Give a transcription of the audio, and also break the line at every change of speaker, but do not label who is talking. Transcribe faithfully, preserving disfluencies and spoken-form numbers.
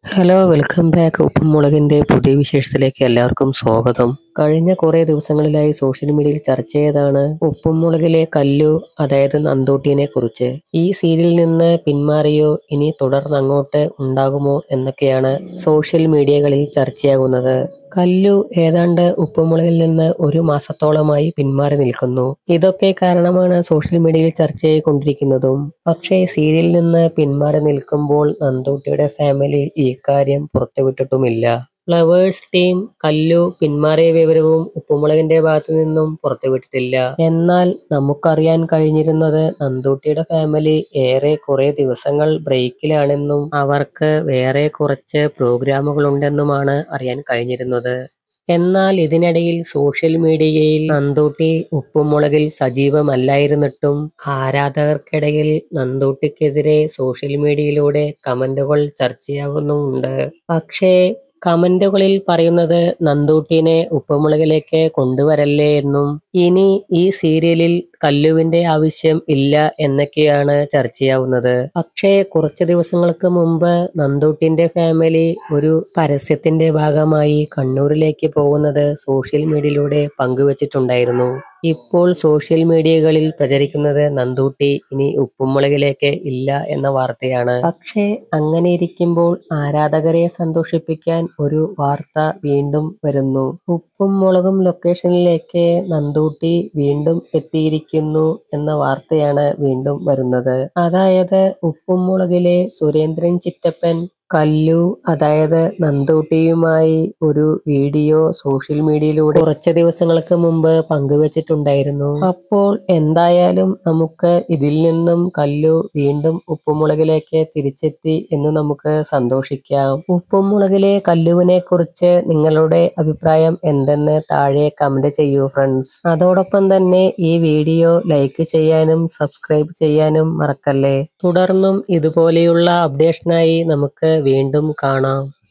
Hello welcome back. ഉപ്പും മുളകിൻ്റെ പുതിയ വിശേഷത്തിലേക്ക് എല്ലാവർക്കും സ്വാഗതം. കഴിഞ്ഞ കുറേ ദിവസങ്ങളിലായി സോഷ്യൽ മീഡിയയിൽ ചർച്ച ചെയ്തതാണ് ഉപ്പും മുളകിലെ കല്ലു, അതായത് നന്തൂട്ടിനെ കുറിച്ച്. ഈ സീരിയലിൽ നിന്ന് പിന്മാറിയോ, ഇനി തുടർന്ന് അങ്ങോട്ട് ഉണ്ടാകുമോ എന്നൊക്കെയാണ് സോഷ്യൽ മീഡിയകളിൽ ചർച്ചയാകുന്നത്. കല്ലു ഏതാണ്ട് ഉപ്പുമുളകിൽ നിന്ന് ഒരു മാസത്തോളമായി പിന്മാറി നിൽക്കുന്നു. ഇതൊക്കെ കാരണമാണ് സോഷ്യൽ മീഡിയയിൽ ചർച്ചയായിക്കൊണ്ടിരിക്കുന്നതും. പക്ഷേ സീരിയലിൽ നിന്ന് പിന്മാറി നിൽക്കുമ്പോൾ നന്തൂട്ടിയുടെ ഫാമിലി ഈ കാര്യം പുറത്തുവിട്ടിട്ടുമില്ല. ഫ്ലവേഴ്സ് ടീം കല്ലു പിന്മാറിയ വിവരവും ഉപ്പുമുളകിന്റെ ഭാഗത്തു നിന്നും പുറത്തുവിട്ടിട്ടില്ല. എന്നാൽ നമുക്കറിയാൻ കഴിഞ്ഞിരുന്നത് നന്തൂട്ടിയുടെ ഫാമിലി ഏറെ കുറെ ദിവസങ്ങൾ ബ്രേക്കിലാണെന്നും അവർക്ക് വേറെ കുറച്ച് പ്രോഗ്രാമുകൾ ഉണ്ടെന്നുമാണ് അറിയാൻ കഴിഞ്ഞിരുന്നത്. എന്നാൽ ഇതിനിടയിൽ സോഷ്യൽ മീഡിയയിൽ നന്തൂട്ടി ഉപ്പുമുളകിൽ സജീവമല്ലായിരുന്നിട്ടും ആരാധകർക്കിടയിൽ നന്തൂട്ടിക്കെതിരെ സോഷ്യൽ മീഡിയയിലൂടെ കമന്റുകൾ ചർച്ചയാകുന്നുമുണ്ട്. പക്ഷേ കമന്റുകളിൽ പറയുന്നത് നന്തൂട്ടിനെ ഉപ്പുമുളകിലേക്ക് കൊണ്ടുവരല്ലേ എന്നും ഇനി ഈ സീരിയലിൽ കല്ലുവിന്റെ ആവശ്യം ഇല്ല എന്നൊക്കെയാണ് ചർച്ചയാവുന്നത്. പക്ഷേ കുറച്ച് ദിവസങ്ങൾക്ക് മുമ്പ് നന്തൂട്ടിന്റെ ഫാമിലി ഒരു പരസ്യത്തിന്റെ ഭാഗമായി കണ്ണൂരിലേക്ക് പോകുന്നത് സോഷ്യൽ മീഡിയയിലൂടെ പങ്കുവച്ചിട്ടുണ്ടായിരുന്നു. ഇപ്പോൾ സോഷ്യൽ മീഡിയകളിൽ പ്രചരിക്കുന്നത് നന്തൂട്ടി ഇനി ഉപ്പുമുളകിലേക്ക് ഇല്ല എന്ന വാർത്തയാണ്. പക്ഷേ അങ്ങനെ ഇരിക്കുമ്പോൾ ആരാധകരെ സന്തോഷിപ്പിക്കാൻ ഒരു വാർത്ത വീണ്ടും വരുന്നു. ഉപ്പും മുളകും ലൊക്കേഷനിലേക്ക് നന്തൂട്ടി വീണ്ടും എത്തിയിരിക്കുന്നു എന്ന വാർത്തയാണ് വീണ്ടും വരുന്നത്. അതായത് ഉപ്പും മുളകിലെ സുരേന്ദ്രൻ ചിറ്റപ്പൻ കല്ലു, അതായത് നന്തൂട്ടിയുമായി ഒരു വീഡിയോ സോഷ്യൽ മീഡിയയിലൂടെ കുറച്ച് ദിവസങ്ങൾക്ക് മുമ്പ് പങ്കുവച്ചിട്ടുണ്ടായിരുന്നു. അപ്പോൾ എന്തായാലും നമുക്ക് ഇതിൽ നിന്നും കല്ലു വീണ്ടും ഉപ്പുമുളകിലേക്ക് തിരിച്ചെത്തി എന്ന് നമുക്ക് സന്തോഷിക്കാം. ഉപ്പുമുളകിലെ കല്ലുവിനെ കുറിച്ച് നിങ്ങളുടെ അഭിപ്രായം എന്തെന്ന് താഴെ കമന്റ് ചെയ്യൂ ഫ്രണ്ട്സ്. അതോടൊപ്പം തന്നെ ഈ വീഡിയോ ലൈക്ക് ചെയ്യാനും സബ്സ്ക്രൈബ് ചെയ്യാനും മറക്കല്ലേ. തുടർന്നും ഇതുപോലെയുള്ള അപ്ഡേഷനായി നമുക്ക് വീണ്ടും കാണാം.